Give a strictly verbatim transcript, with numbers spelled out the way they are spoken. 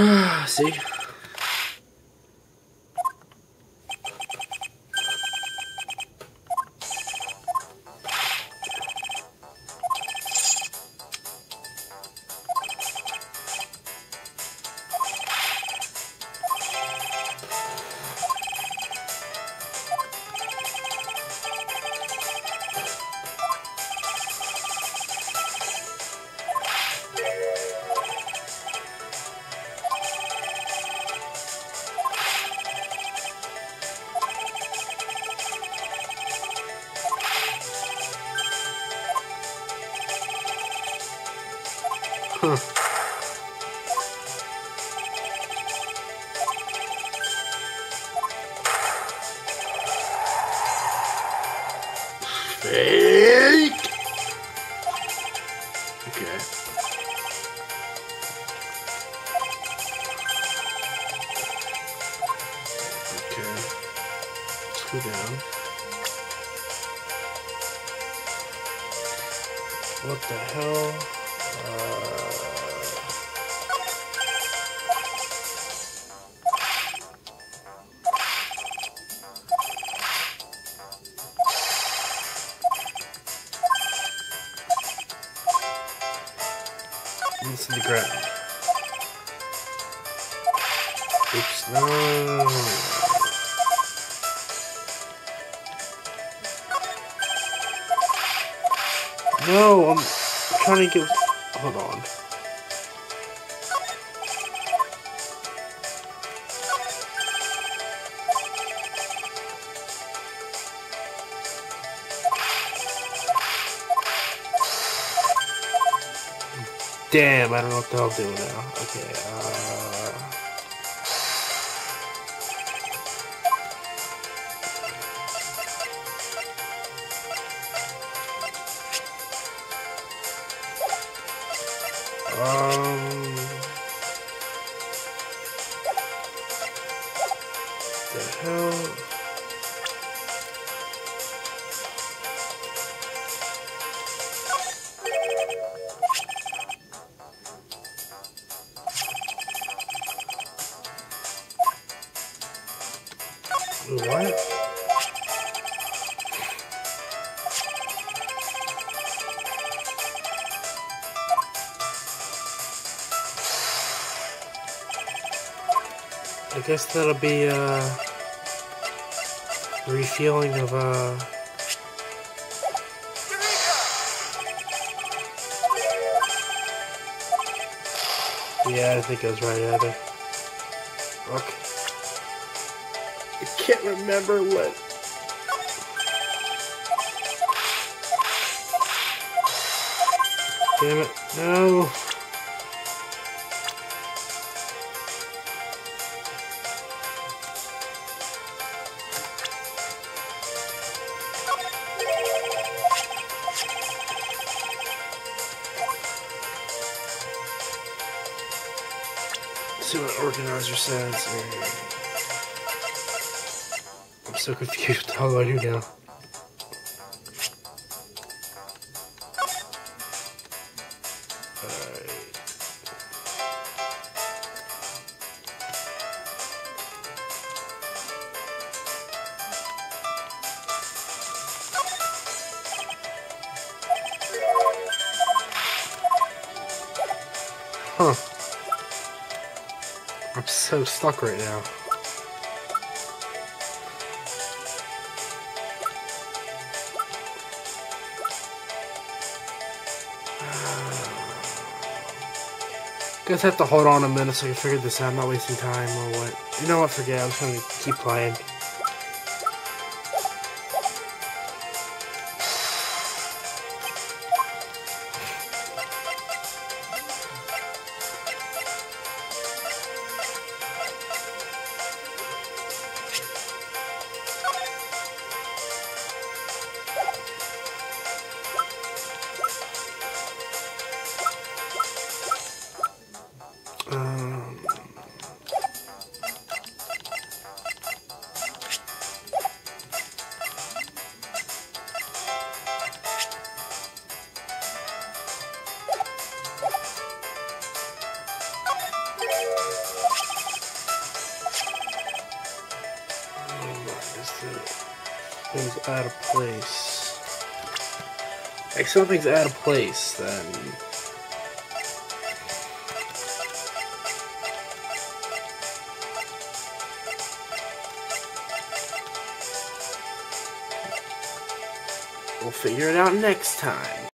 See? Huh. Fake. Okay. Okay. Let's go down. What the hell? Uh... It's in the ground. Oops, no. No, I'm trying to get. Hold on. Damn, I don't know what the hell I'm doing now. Okay, uh... Um... The hell... What? I guess that'll be uh refueling of uh yeah, I think I was right at it. Okay. I can't remember what. Damn it, no. Let's see what organizer says. I'm so confused. What do I do now? Huh. I'm so stuck right now. Guess I have to hold on a minute so I can figure this out. I'm not wasting time or what. You know what? Forget it. I'm just gonna keep playing. Um, Something's out of place. Like something's out of place, then. We'll figure it out next time.